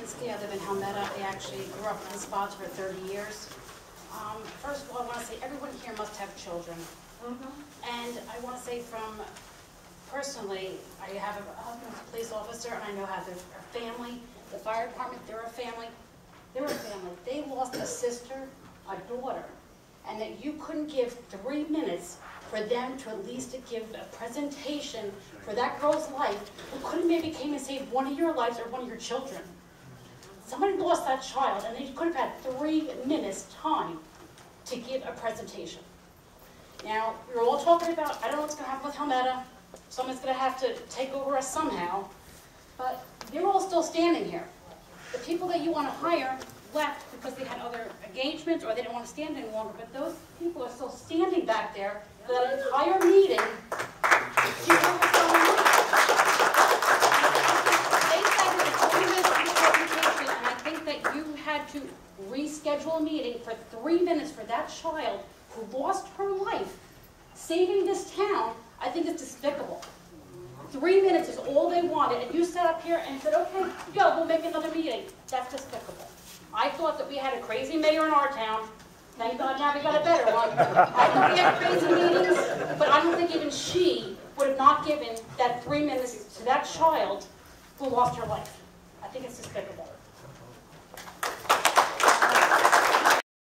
Yeah, I live in Helmetta. I actually grew up in Spotswood for 30 years. First of all, I want to say everyone here must have children. And I want to say personally, I have a husband who's a police officer, and I know how they're a family. The fire department, they're a family. They're a family. They lost a sister, a daughter, and that you couldn't give 3 minutes for them to at least give a presentation for that girl's life who couldn't maybe came and saved one of your lives or one of your children. Somebody lost that child, and they could have had 3 minutes time to give a presentation. Now, we're all talking about, I don't know what's going to happen with Helmetta. Someone's going to have to take over us somehow. But they're all still standing here. The people that you want to hire left because they had other engagements or they didn't want to stand any longer. But those people are still standing back there for that entire meeting. They said that it's only this presentation, and I think that you had to reschedule a meeting for 3 minutes for that child who lost her life saving this town. I think it's despicable. 3 minutes is all they wanted, and you sat up here and said, okay, go, we'll make another meeting. That's despicable. I thought that we had a crazy mayor in our town. Thank God now we got a better one. I thought we had crazy meetings, but I don't think even she would have not given that 3 minutes to that child who lost her life. I think it's despicable.